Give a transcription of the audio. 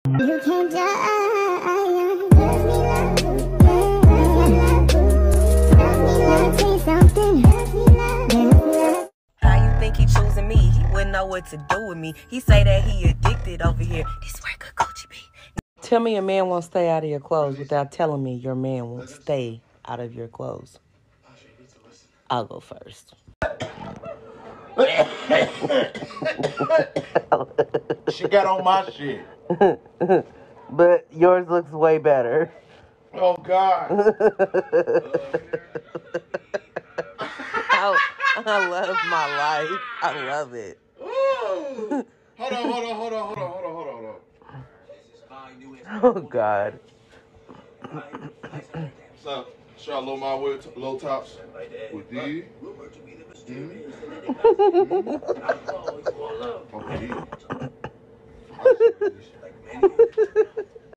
You can How you think he choosing me? He wouldn't know what to do with me. He say that he addicted over here. This where good Gucci be. Tell me your man won't stay out of your clothes without telling me your man won't stay out of your clothes. I'll go first. She got on my shit. But yours looks way better. Oh, God. I love my life. I love it. Ooh. Hold on. Oh, God. So, should I low my low tops with these? Okay.